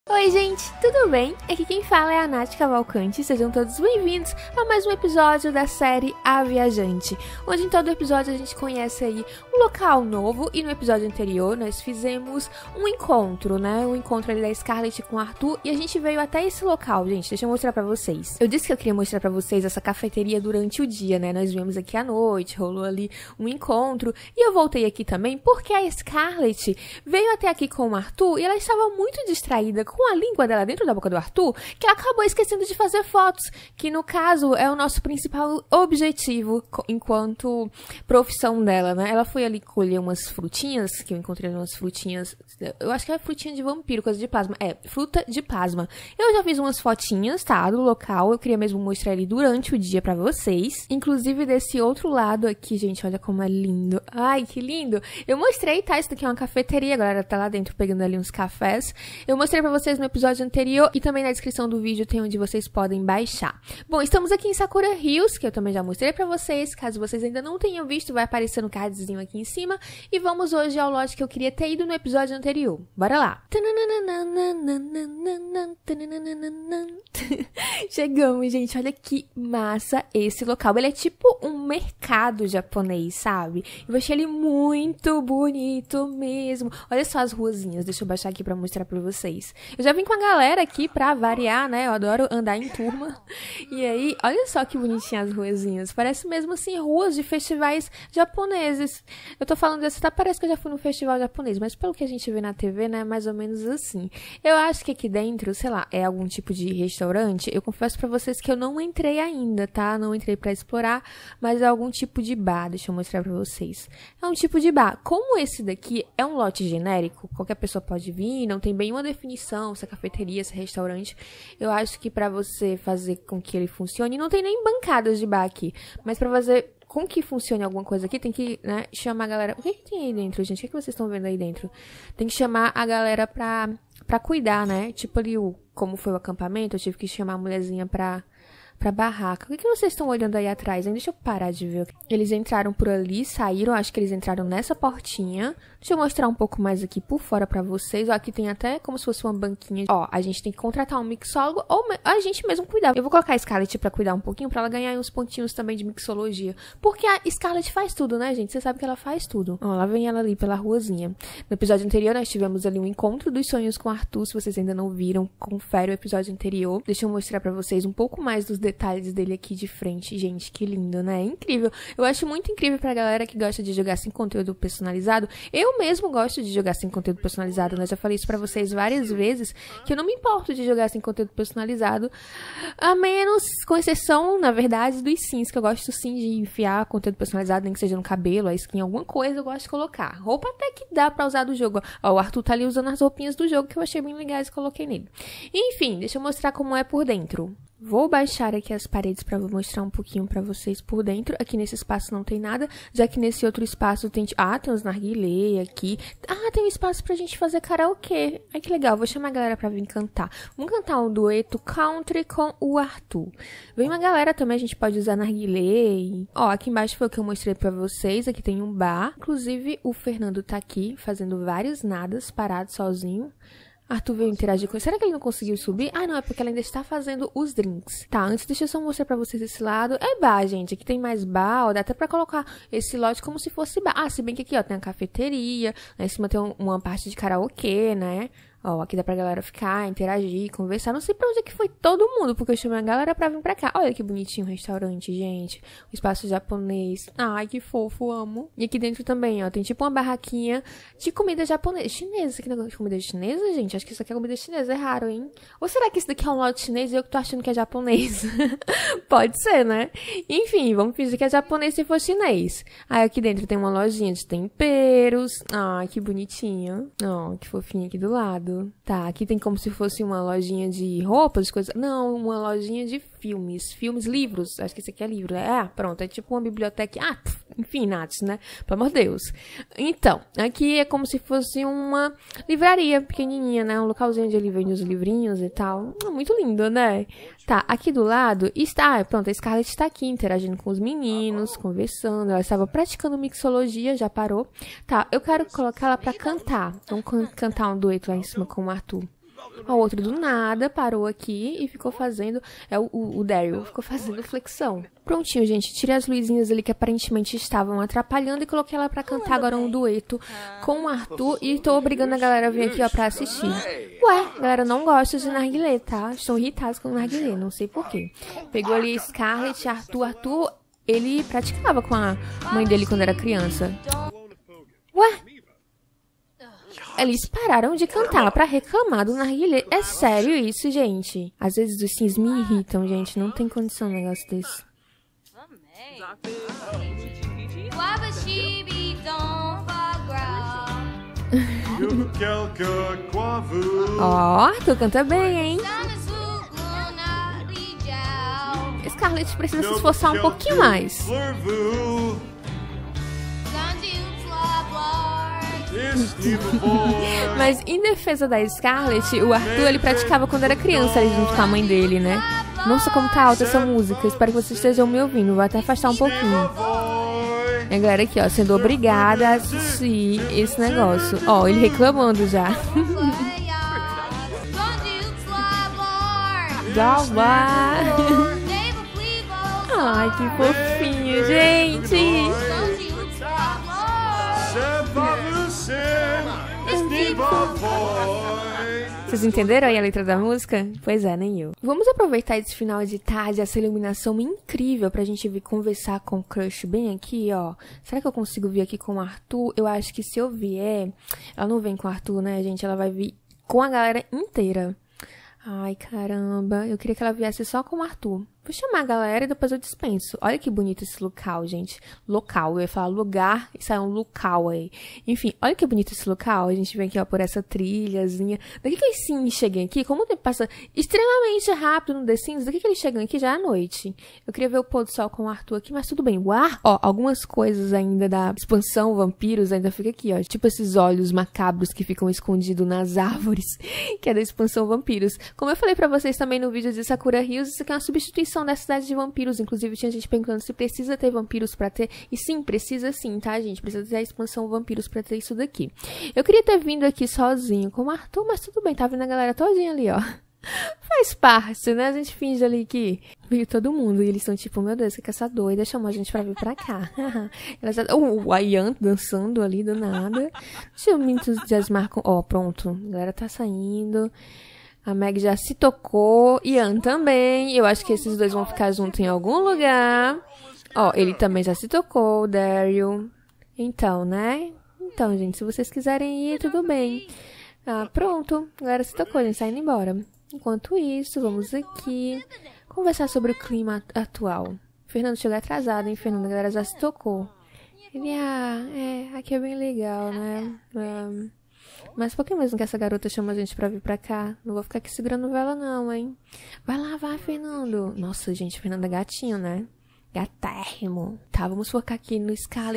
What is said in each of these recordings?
Oi gente, tudo bem? Aqui quem fala é a Nath Cavalcante, sejam todos bem-vindos a mais um episódio da série A Viajante, onde em todo episódio a gente conhece aí um local novo e no episódio anterior nós fizemos um encontro, né? Um encontro ali da Scarlett com o Arthur e a gente veio até esse local, gente, deixa eu mostrar pra vocês. Eu disse que eu queria mostrar pra vocês essa cafeteria durante o dia, né? Nós viemos aqui à noite, rolou ali um encontro e eu voltei aqui também porque a Scarlett veio até aqui com o Arthur e ela estava muito distraída com a língua dela dentro da boca do Arthur, que ela acabou esquecendo de fazer fotos, que no caso é o nosso principal objetivo enquanto profissão dela, né? Ela foi ali colher umas frutinhas, que eu encontrei umas frutinhas, eu acho que é frutinha de vampiro, coisa de plasma, fruta de plasma. Eu já fiz umas fotinhas, tá, do local, eu queria mesmo mostrar ele durante o dia pra vocês, inclusive desse outro lado aqui, gente, olha como é lindo, ai, que lindo, eu mostrei, tá, isso daqui é uma cafeteria, a galera tá lá dentro pegando ali uns cafés, eu mostrei pra vocês no episódio anterior e também na descrição do vídeo tem onde vocês podem baixar. Bom, estamos aqui em Sakura Hills, que eu também já mostrei pra vocês, caso vocês ainda não tenham visto, vai aparecer no cardzinho aqui em cima, e vamos hoje ao lote que eu queria ter ido no episódio anterior. Bora lá! Chegamos, gente, olha que massa esse local, ele é tipo um mercado japonês, sabe? Eu achei ele muito bonito mesmo. Olha só as ruazinhas, deixa eu baixar aqui pra mostrar pra vocês. Eu já vim com a galera aqui pra variar, né? Eu adoro andar em turma. E aí, olha só que bonitinhas as ruazinhas. Parece mesmo assim ruas de festivais japoneses. Eu tô falando dessa, tá? Parece que eu já fui num festival japonês, mas pelo que a gente vê na TV, né? Mais ou menos assim. Eu acho que aqui dentro, sei lá, é algum tipo de restaurante. Eu confesso pra vocês que eu não entrei ainda, tá? Não entrei pra explorar, mas é algum tipo de bar. Deixa eu mostrar pra vocês. É um tipo de bar. Como esse daqui é um lote genérico, qualquer pessoa pode vir, não tem bem uma definição, se é cafeteria, se é restaurante. Eu acho que pra você fazer com que ele funcione, não tem nem bancadas de bar aqui, mas pra fazer com que funcione alguma coisa aqui, tem que, né, chamar a galera. O que tem aí dentro, gente? O que vocês estão vendo aí dentro? Tem que chamar a galera pra cuidar, né? Tipo ali, como foi o acampamento, eu tive que chamar a mulherzinha pra barraca. O que vocês estão olhando aí atrás, hein? Deixa eu parar de ver. Eles entraram por ali, saíram, acho que eles entraram nessa portinha. Deixa eu mostrar um pouco mais aqui por fora pra vocês. Ó, aqui tem até como se fosse uma banquinha. Ó, a gente tem que contratar um mixólogo ou a gente mesmo cuidar. Eu vou colocar a Scarlett pra cuidar um pouquinho, pra ela ganhar uns pontinhos também de mixologia. Porque a Scarlett faz tudo, né, gente? Você sabe que ela faz tudo. Ó, lá vem ela ali pela ruazinha. No episódio anterior, nós tivemos ali um encontro dos sonhos com o Arthur. Se vocês ainda não viram, confere o episódio anterior. Deixa eu mostrar pra vocês um pouco mais dos detalhes dele aqui de frente. Gente, que lindo, né? É incrível. Eu acho muito incrível pra galera que gosta de jogar sem conteúdo personalizado. Eu mesmo gosto de jogar sem conteúdo personalizado, né? Já falei isso pra vocês várias vezes, que eu não me importo de jogar sem conteúdo personalizado, a menos, com exceção, na verdade, dos sims, que eu gosto sim de enfiar conteúdo personalizado, nem que seja no cabelo, a skin, alguma coisa, eu gosto de colocar. Roupa até que dá pra usar do jogo. Ó, o Arthur tá ali usando as roupinhas do jogo, que eu achei bem legais e coloquei nele. Enfim, deixa eu mostrar como é por dentro. Vou baixar aqui as paredes para mostrar um pouquinho para vocês por dentro. Aqui nesse espaço não tem nada, já que nesse outro espaço tem... Ah, tem uns narguilé aqui. Ah, tem um espaço pra gente fazer karaokê. Ai, que legal. Vou chamar a galera pra vir cantar. Vamos cantar um dueto country com o Arthur. Vem uma galera também, a gente pode usar narguilé. Ó, aqui embaixo foi o que eu mostrei pra vocês. Aqui tem um bar. Inclusive, o Fernando tá aqui fazendo vários nadas, parado sozinho. Arthur veio interagir com ele. Será que ele não conseguiu subir? Ah, não, é porque ela ainda está fazendo os drinks. Tá, antes deixa eu só mostrar pra vocês esse lado. É bar, gente. Aqui tem mais bar, ó, dá até pra colocar esse lote como se fosse bar. Ah, se bem que aqui, ó, tem a cafeteria. Lá em cima tem uma parte de karaokê, né? Ó, aqui dá pra galera ficar, interagir, conversar. Não sei pra onde é que foi todo mundo, porque eu chamei a galera pra vir pra cá. Olha que bonitinho o restaurante, gente. O espaço japonês. Ai, que fofo, amo. E aqui dentro também, ó, tem tipo uma barraquinha de comida japonesa. Chinesa. Isso aqui não é de comida chinesa, gente? Acho que isso aqui é comida chinesa. É raro, hein? Ou será que isso daqui é um lote chinês e eu que tô achando que é japonês? Pode ser, né? Enfim, vamos fingir que é japonês se for chinês. Aí aqui dentro tem uma lojinha de temperos. Ai, que bonitinho. Ó, que fofinho aqui do lado. Tá, aqui tem como se fosse uma lojinha de roupas, de coisas. Não, uma lojinha de filmes. Filmes, livros. Acho que esse aqui é livro. Pronto. É tipo uma biblioteca. Enfim, Nath, né? Pelo amor de Deus. Então, aqui é como se fosse uma livraria pequenininha, né? Um localzinho onde ele vende os livrinhos e tal. Muito lindo, né? Tá, aqui do lado está... Pronto, a Scarlett está aqui interagindo com os meninos, conversando. Ela estava praticando mixologia, já parou. Tá, eu quero colocar ela pra cantar. Vamos cantar um dueto lá em cima com o Arthur. O outro do nada parou aqui e ficou fazendo... o Daryl ficou fazendo flexão. Prontinho, gente. Tirei as luzinhas ali que aparentemente estavam atrapalhando e coloquei ela pra cantar agora um dueto com o Arthur. E tô obrigando a galera a vir aqui, ó, pra assistir. Ué, a galera não gosta de narguilé, tá? Estão irritados com narguilé, não sei porquê. Pegou ali Scarlett, Arthur, ele praticava com a mãe dele quando era criança. Ué? Eles pararam de cantar pra reclamar do narguilé. É sério isso, gente? Às vezes os sims me irritam, gente. Não tem condição um negócio desse. Ó, Arthur canta bem, hein? Scarlett precisa se esforçar um pouquinho mais. Mas em defesa da Scarlett, o Arthur ele praticava quando era criança ali junto com a mãe dele, né? Nossa, como tá alta essa música. Espero que vocês estejam me ouvindo. Vou até afastar um pouquinho. E a galera aqui, ó, sendo obrigada a assistir esse negócio. Ó, ele reclamando já. Ai, que fofinho, gente. Vocês entenderam aí a letra da música? Pois é, nem eu. Vamos aproveitar esse final de tarde, essa iluminação incrível pra gente vir conversar com o crush bem aqui, ó. Será que eu consigo vir aqui com o Arthur? Eu acho que se eu vier... Ela não vem com o Arthur, né, gente? Ela vai vir com a galera inteira. Ai, caramba. Eu queria que ela viesse só com o Arthur. Vou chamar a galera e depois eu dispenso. Olha que bonito esse local, gente. Local. Eu ia falar lugar e saiu um local aí. Enfim, olha que bonito esse local. A gente vem aqui, ó, por essa trilhazinha. Daqui que eles sim cheguem aqui, como o tempo passa extremamente rápido no The Sims, daqui que eles chegam aqui já é noite. Eu queria ver o pôr do sol com o Arthur aqui, mas tudo bem. Uar, ó, algumas coisas ainda da expansão vampiros ainda fica aqui, ó. Tipo esses olhos macabros que ficam escondidos nas árvores, que é da expansão vampiros. Como eu falei pra vocês também no vídeo de Sakura Hills, isso aqui é uma substituição da cidade de vampiros. Inclusive, tinha gente perguntando se precisa ter vampiros pra ter. E sim, precisa sim, tá, gente? Precisa ter a expansão vampiros pra ter isso daqui. Eu queria ter vindo aqui sozinho com o Arthur, mas tudo bem, tá vindo a galera todinha ali, ó. Faz parte, né? A gente finge ali que veio todo mundo. E eles estão tipo, meu Deus, que essa doida chamou a gente pra vir pra cá. O Ian dançando ali do nada. Deixa eu me entusiasmar com... Ó, pronto. A galera tá saindo. A Meg já se tocou. Ian também. Eu acho que esses dois vão ficar juntos em algum lugar. Ó, ele também já se tocou, o Daryl. Então, né? Então, gente, se vocês quiserem ir, tudo bem. Ah, pronto. A galera se tocou, a gente tá indo embora. Enquanto isso, vamos aqui conversar sobre o clima atual. Fernando chegou atrasado, hein, Fernando? A galera já se tocou. Ele, aqui é bem legal, né? Mas por que mesmo que essa garota chama a gente pra vir pra cá? Não vou ficar aqui segurando vela não, hein? Vai lá, vai, Fernando. Nossa, gente, Fernando é gatinho, né? Gatérrimo. Tá, vamos focar aqui no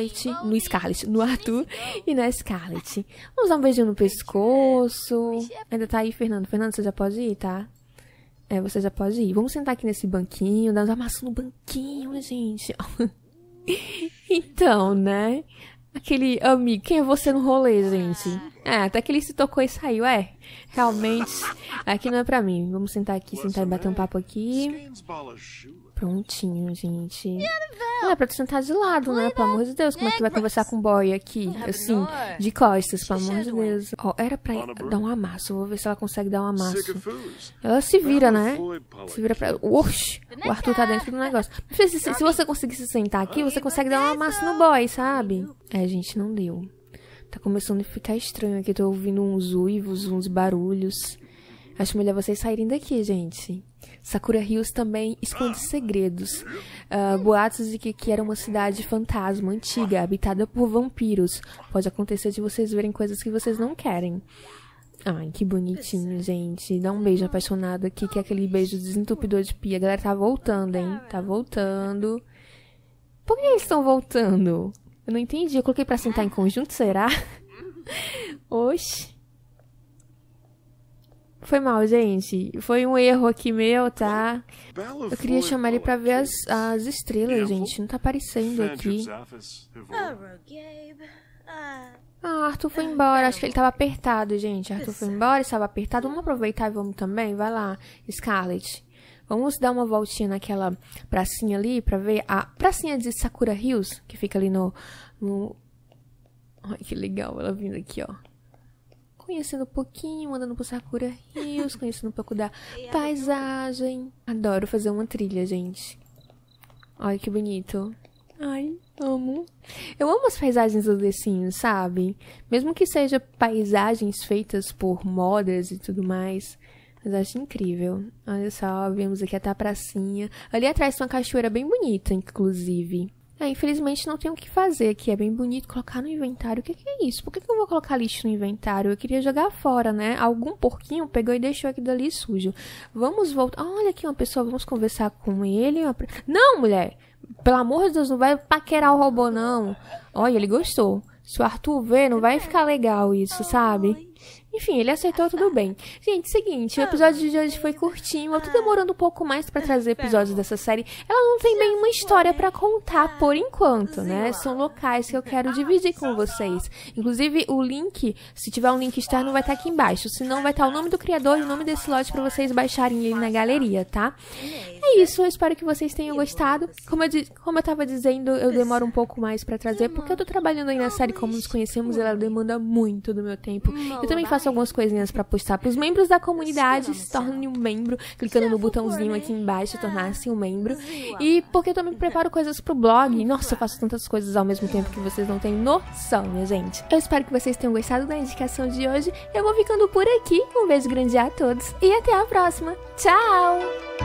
Arthur e na Scarlett. Vamos dar um beijinho no pescoço. Ainda tá aí, Fernando. Fernando, você já pode ir, tá? É, você já pode ir. Vamos sentar aqui nesse banquinho, dar uns amassos no banquinho, gente. Então, né? Aquele amigo, quem é você no rolê, gente? Até que ele se tocou e saiu, realmente, aqui não é pra mim. Vamos sentar aqui, sentar e bater um papo aqui. Prontinho, gente. Não é pra tu sentar de lado, né? Pelo amor de Deus, como é que tu vai conversar com o boy aqui? Assim, de costas, pelo amor de Deus. Ó, era pra dar um amasso. Vou ver se ela consegue dar um amasso. Ela se vira, né? Se vira pra... Oxi! O Arthur tá dentro do negócio. Se você conseguir se sentar aqui, você consegue dar um amasso no boy, sabe? Gente, não deu. Tá começando a ficar estranho aqui. Tô ouvindo uns uivos, uns barulhos. Acho melhor vocês saírem daqui, gente. Sakura Hills também esconde segredos. Boatos de que era uma cidade fantasma, antiga, habitada por vampiros. Pode acontecer de vocês verem coisas que vocês não querem. Ai, que bonitinho, gente. Dá um beijo apaixonado aqui, que é aquele beijo desentupidor de pia. A galera tá voltando, hein? Tá voltando. Por que eles estão voltando? Eu não entendi. Eu coloquei pra sentar em conjunto, será? Oxi. Foi mal, gente. Foi um erro aqui meu, tá? Eu queria chamar ele pra ver as estrelas, gente. Não tá aparecendo aqui. Ah, Arthur foi embora. Acho que ele tava apertado, gente. Arthur foi embora, estava apertado. Vamos aproveitar e vamos também? Vai lá, Scarlett. Vamos dar uma voltinha naquela pracinha ali pra ver a pracinha de Sakura Hills, que fica ali no... Ai, que legal ela vindo aqui, ó. Conhecendo um pouquinho, andando por Sakura Hills, conhecendo um pouco da paisagem. Adoro fazer uma trilha, gente. Olha que bonito. Ai, amo. Eu amo as paisagens do The Sims, sabe? Mesmo que seja paisagens feitas por modas e tudo mais. Mas eu acho incrível. Olha só, vemos aqui até a pracinha. Ali atrás tem uma cachoeira bem bonita, inclusive. Infelizmente não tem o que fazer aqui. É bem bonito colocar no inventário. O que é isso? Por que eu vou colocar lixo no inventário? Eu queria jogar fora, né? Algum porquinho pegou e deixou aqui dali sujo. Vamos voltar. Olha aqui uma pessoa. Vamos conversar com ele. Não, mulher! Pelo amor de Deus, não vai paquerar o robô, não. Olha, ele gostou. Se o Arthur ver, não vai ficar legal isso, sabe? Enfim, ele aceitou, tudo bem. Gente, seguinte, o episódio de hoje foi curtinho. Eu tô demorando um pouco mais pra trazer episódios dessa série. Ela não tem bem uma história pra contar por enquanto, né? São locais que eu quero dividir com vocês. Inclusive, o link, se tiver um link externo, vai estar aqui embaixo. Se não, vai estar o nome do criador e o nome desse lote pra vocês baixarem ele na galeria, tá? É isso, eu espero que vocês tenham gostado. Como eu tava dizendo, eu demoro um pouco mais pra trazer, porque eu tô trabalhando aí na série Como Nos Conhecemos, ela demanda muito do meu tempo. Eu também faço algumas coisinhas pra postar pros membros da comunidade. Se tornem um membro, clicando no botãozinho aqui embaixo, tornar-se um membro. E porque eu também preparo coisas pro blog. Nossa, eu faço tantas coisas ao mesmo tempo que vocês não têm noção, minha gente. Eu espero que vocês tenham gostado da indicação de hoje. Eu vou ficando por aqui. Um beijo grande a todos e até a próxima. Tchau!